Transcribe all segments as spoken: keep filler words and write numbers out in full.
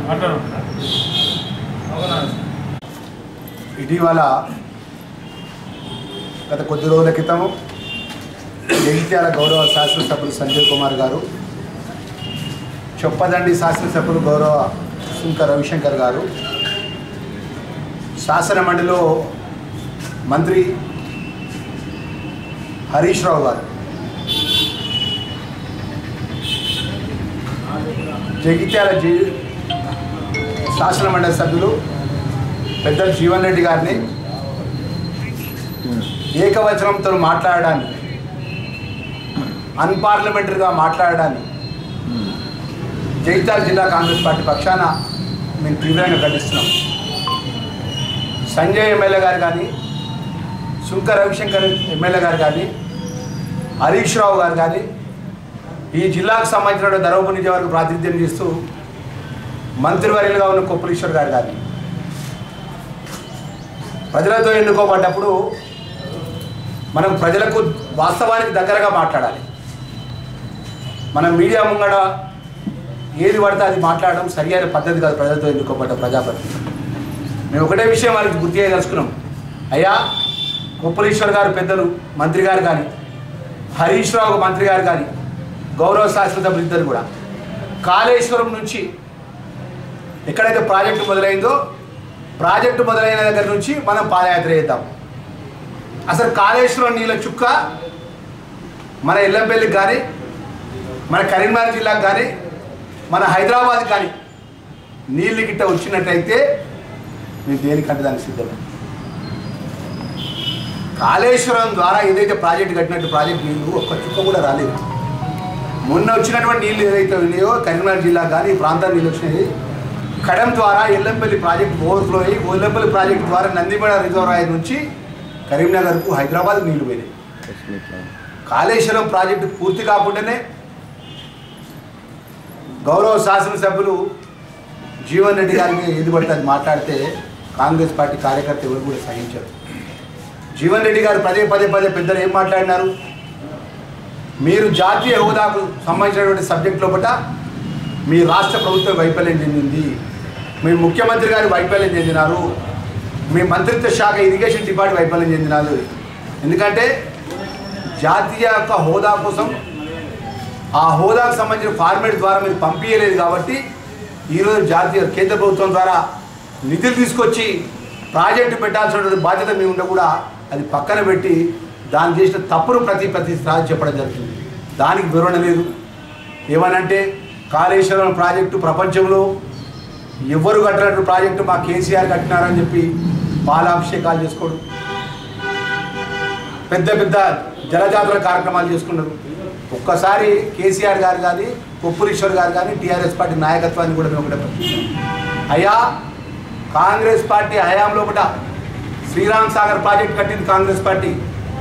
ఇటీవల గత కొద్ది రోజుల క్రితం జగిత్యాల గౌరవ శాసనసభ్యులు సంజయ్ కుమార్ గారు, చొప్పదండి శాసనసభ్యులు గౌరవ సుంక రవిశంకర్ గారు, శాసన మండలిలో మంత్రి హరీష్ రావు గారు, జగిత్యాల జీ శాసన మండలి సభ్యులు పెద్దలు జీవన్ రెడ్డి గారిని ఏకవచనంతో మాట్లాడడాన్ని, అన్పార్లమెంటరీగా మాట్లాడడాన్ని జగిత్యాల జిల్లా కాంగ్రెస్ పార్టీ పక్షాన మేము తీవ్రంగా ఖండిస్తున్నాం. సంజయ్ ఎమ్మెల్యే గారు కానీ, సుంక రవిశంకర్ ఎమ్మెల్యే గారు కానీ, హరీష్ రావు గారు కానీ, ఈ జిల్లాకు సంబంధించిన ధర్మపురి నియోజకవర్గ ప్రాతినిధ్యం చేస్తూ మంత్రివర్యులుగా ఉన్న కొప్పులీశ్వర్ గారు కానీ ప్రజలతో ఎన్నుకోబడ్డప్పుడు మనం ప్రజలకు వాస్తవానికి దగ్గరగా మాట్లాడాలి. మనం మీడియా ముంగడ ఏది పడితే అది మాట్లాడడం సరియైన పద్ధతి కాదు. ప్రజలతో ఎన్నుకోబడ్డ ప్రజాప్రతినిధి మేము ఒకటే విషయం వారికి గుర్తు చేయదలుచుకున్నాం. అయ్యా, కొప్పులీశ్వర్ గారు పెద్దలు మంత్రి గారు కానీ, హరీష్ రావు మంత్రి గారు కానీ, గౌరవ శాసనసభ్యులు ఇద్దరు కూడా కాళేశ్వరం నుంచి ఎక్కడైతే ప్రాజెక్టు మొదలైందో ప్రాజెక్టు మొదలైన దగ్గర నుంచి మనం పాదయాత్ర చేద్దాం. అసలు కాళేశ్వరం నీళ్ళ చుక్క మన ఎల్లంపల్లికి కానీ, మన కరీంనగర్ జిల్లాకు కానీ, మన హైదరాబాద్ కానీ నీళ్ళు గిట్ట వచ్చినట్టయితే మేము దేనికంటే దానికి సిద్ధమే. కాళేశ్వరం ద్వారా ఏదైతే ప్రాజెక్టు కట్టినట్టు ప్రాజెక్టు నీళ్ళు ఒక్క చుక్క కూడా రాలేదు. మొన్న వచ్చినటువంటి నీళ్ళు ఏదైతే ఉన్నాయో కరీంనగర్ జిల్లా కానీ ఈ ప్రాంతానికి నీళ్ళు వచ్చినాయి. కడం ద్వారా ఎల్లంపల్లి ప్రాజెక్ట్ ఓవర్ఫ్లో అయ్యి ఎల్లంపల్లి ప్రాజెక్టు ద్వారా నందిమేడ రిజర్వాయర్ నుంచి కరీంనగర్కు హైదరాబాద్ నీళ్లు పోయినాయి. కాళేశ్వరం ప్రాజెక్టు పూర్తి కాకుండానే గౌరవ శాసనసభ్యులు జీవన్ రెడ్డి గారిని ఏది పడితే అది మాట్లాడితే కాంగ్రెస్ పార్టీ కార్యకర్త ఎవరు కూడా సహించారు. జీవన్ రెడ్డి గారు పదే పదే పదే పెద్దలు ఏం మాట్లాడినారు? మీరు జాతీయ హోదాకు సంబంధించినటువంటి సబ్జెక్ట్ లోపల మీ రాష్ట్ర ప్రభుత్వం వైఫల్యం చెందింది, మీ ముఖ్యమంత్రి గారు వైఫల్యం చెందినారు, మీ మంత్రిత్వ శాఖ ఇరిగేషన్ డిపార్ట్మెంట్ వైఫల్యం చెందినారు. ఎందుకంటే జాతీయ యొక్క హోదా కోసం ఆ హోదాకు సంబంధించిన ఫార్మేట్ ద్వారా మీరు పంపించలేదు కాబట్టి ఈరోజు జాతీయ కేంద్ర ప్రభుత్వం ద్వారా నిధులు తీసుకొచ్చి ప్రాజెక్టు పెట్టాల్సినటువంటి బాధ్యత మీ ఉండ కూడా అది పక్కన పెట్టి దాన్ని చేసిన తప్పును ప్రతి ప్రతి సారి చెప్పడం జరుగుతుంది. దానికి వివరణ లేదు. ఏమనంటే కాళేశ్వరం ప్రాజెక్టు ప్రపంచంలో ఎవరు కట్టినట్టు ప్రాజెక్టు మా కేసీఆర్ కట్టినారని చెప్పి పాలాభిషేకాలు చేసుకోవడం, పెద్ద పెద్ద జలజాతర కార్యక్రమాలు చేసుకున్నారు. ఒక్కసారి కేసీఆర్ గారు కానీ కొప్పులీశ్వర్ గారు కానీ టీఆర్ఎస్ పార్టీ నాయకత్వాన్ని కూడా మేము ఒకటే అయ్యా, కాంగ్రెస్ పార్టీ హయాం లోపల శ్రీరామ్ సాగర్ ప్రాజెక్ట్ కట్టింది కాంగ్రెస్ పార్టీ,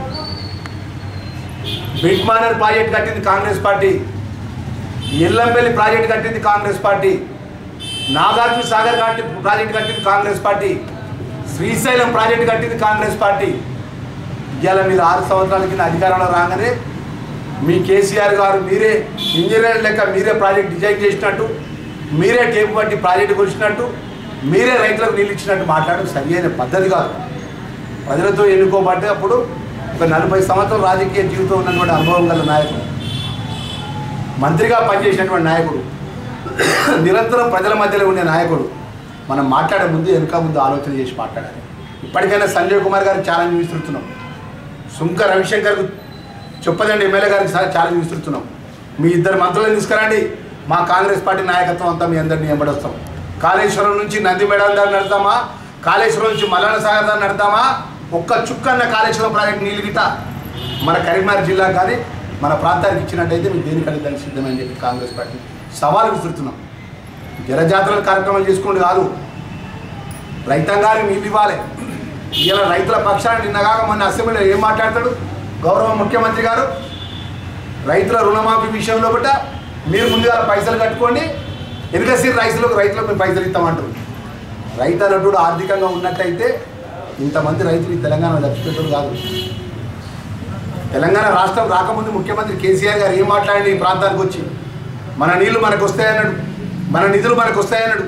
బిడ్మానర్ ప్రాజెక్ట్ కట్టింది కాంగ్రెస్ పార్టీ, ఎల్లంపల్లి ప్రాజెక్ట్ కట్టింది కాంగ్రెస్ పార్టీ, నాగార్జున సాగర్ ప్రాజెక్ట్ కట్టింది కాంగ్రెస్ పార్టీ, శ్రీశైలం ప్రాజెక్ట్ కట్టింది కాంగ్రెస్ పార్టీ. ఇవాళ మీరు ఆరు సంవత్సరాల కింద అధికారంలో రాగానే మీ కేసీఆర్ గారు మీరే ఇంజనీర్ లెక్క మీరే ప్రాజెక్ట్ డిజైన్ చేసినట్టు, మీరే టేపు పట్టి ప్రాజెక్టు కొలిచినట్టు, మీరే రైతులకు నీళ్ళు ఇచ్చినట్టు మాట్లాడడం సరియైన పద్ధతి కాదు. ప్రజలతో ఎన్నుకోబడ్డప్పుడు ఒక నలభై సంవత్సరాల రాజకీయ జీవితం ఉన్నటువంటి అనుభవం గల నాయకుడు, మంత్రిగా పనిచేసినటువంటి నాయకుడు, నిరంతరం ప్రజల మధ్యలో ఉండే నాయకుడు మనం మాట్లాడే ముందు వెనుక ముందు ఆలోచన చేసి మాట్లాడాలి. ఇప్పటికైనా సంజయ్ కుమార్ గారికి ఛాలెంజ్ విస్తుతున్నాం, సుంక రవిశంకర్కు చొప్పదండి ఎమ్మెల్యే గారికి ఛాలెంజ్ విస్తుతున్నాం. మీ ఇద్దరు మంత్రులను తీసుకురండి, మా కాంగ్రెస్ పార్టీ నాయకత్వం అంతా మీ అందరినీ ఎంబడొస్తాం. కాళేశ్వరం నుంచి నందిమేడ దాన్ని నడతామా, కాళేశ్వరం నుంచి మల్లన్న సాగర్ దాన్ని నడతామా, ఒక్క చుక్కన్న కాళేశ్వరం ప్రాజెక్ట్ నీళ్ళు గిట మన కరీంనగర్ జిల్లాకు కానీ మన ప్రాంతానికి ఇచ్చినట్టయితే మీకు దేనికంటే దానికి సిద్ధమని చెప్పి కాంగ్రెస్ పార్టీ సవాలు విసురుతున్నాం. జలజాతరల కార్యక్రమాలు చేసుకోండి కాదు, రైతాంగానికి నీళ్ళు ఇవ్వాలి. ఇలా రైతుల పక్షాన్ని నిన్నగాక మొన్న అసెంబ్లీలో ఏం మాట్లాడతాడు గౌరవ ముఖ్యమంత్రి గారు? రైతుల రుణమాఫీ విషయంలో బట్ట మీరు ముందుగా పైసలు కట్టుకోండి, ఎన్నికసి రైతులకు రైతులకు మేము పైసలు ఇస్తామంటారు. రైతు అన్నట్టు ఆర్థికంగా ఉన్నట్టయితే ఇంతమంది రైతులు ఈ తెలంగాణ చచ్చిపెట్టారు కాదు. తెలంగాణ రాష్ట్రం రాకముందు ముఖ్యమంత్రి కేసీఆర్ గారు ఏం మాట్లాడి ఈ ప్రాంతానికి వచ్చి మన నీళ్లు మనకు వస్తాయన్నాడు, మన నిధులు మనకు వస్తాయన్నాడు,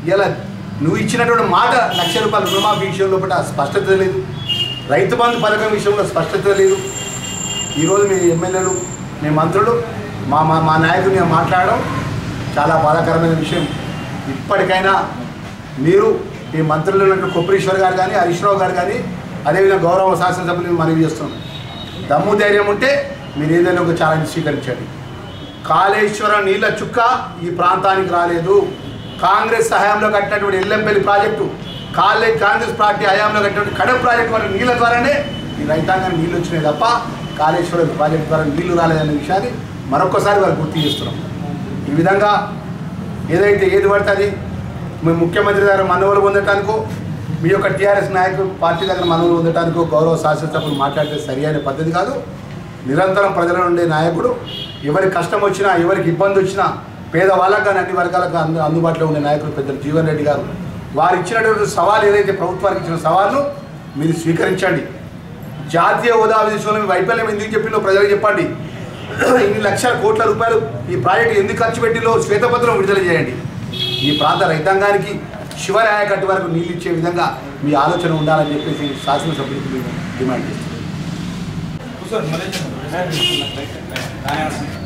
ఇలా నువ్వు ఇచ్చినటువంటి మాట లక్ష రూపాయల రుణమాఫీ విషయం లోపల స్పష్టత లేదు, రైతు బంధు పథకం విషయంలో స్పష్టత లేదు. ఈరోజు మీ ఎమ్మెల్యేలు మీ మంత్రులు మా మా మా నాయకులు మేము మాట్లాడడం చాలా బాధాకరమైన విషయం. ఇప్పటికైనా మీరు ఈ మంత్రులు ఉన్నట్టు కొప్పరీశ్వర్ గారు కానీ హరీష్ రావు గారు కానీ అదేవిధంగా గౌరవ శాసనసభ్యులు మనవి చేస్తున్నాం, దమ్ము ధైర్యం ఉంటే మీరు ఏదైనా ఒక ఛాలెంజ్ స్వీకరించండి. కాళేశ్వరం నీళ్ళ చుక్క ఈ ప్రాంతానికి రాలేదు. కాంగ్రెస్ హయాంలో కట్టినటువంటి ఎల్లంపల్లి ప్రాజెక్టు, కాలే కాంగ్రెస్ పార్టీ హయాంలో కట్టినటువంటి కడప ప్రాజెక్టు వల్ల నీళ్ళ ద్వారానే ఈ రైతాంగానికి నీళ్ళు వచ్చినాయి తప్ప కాళేశ్వరం ప్రాజెక్టు ద్వారా నీళ్లు రాలేదనే విషయాన్ని మరొకసారి వారు గుర్తు చేస్తున్నాం. ఈ విధంగా ఏదైతే ఏది పడుతుంది మీ ముఖ్యమంత్రి దగ్గర మనవులు పొందటానికో మీ యొక్క టీఆర్ఎస్ నాయకులు పార్టీ దగ్గర మనవులు పొందటానికో గౌరవ శాసనసభ్యులు మాట్లాడితే సరి అయిన పద్ధతి కాదు. నిరంతరం ప్రజల ఉండే నాయకుడు ఎవరికి కష్టం వచ్చినా ఎవరికి ఇబ్బంది వచ్చినా పేదవాళ్ళకు కానీ అన్ని వర్గాలకు అందు అందుబాటులో ఉండే నాయకులు పెద్దలు జీవన్ రెడ్డి గారు వారు ఇచ్చినటువంటి సవాలు ఏదైతే ప్రభుత్వానికి ఇచ్చిన సవాళ్ళు మీరు స్వీకరించండి. జాతీయ హోదా విషయంలో మీ వైఫల్యం ఎందుకు చెప్పిందో ప్రజలకు చెప్పండి. ఇన్ని లక్షల కోట్ల రూపాయలు ఈ ప్రాజెక్టు ఎందుకు ఖర్చు పెట్టిలో శ్వేతపత్రం విడుదల చేయండి. ఈ ప్రాంత రైతాంగానికి చివరి ఆయకట్టు వరకు నీళ్ళు ఇచ్చే విధంగా మీ ఆలోచన ఉండాలని చెప్పేసి శాసనసభ్యులకు డిమాండ్ చేస్తున్నారు.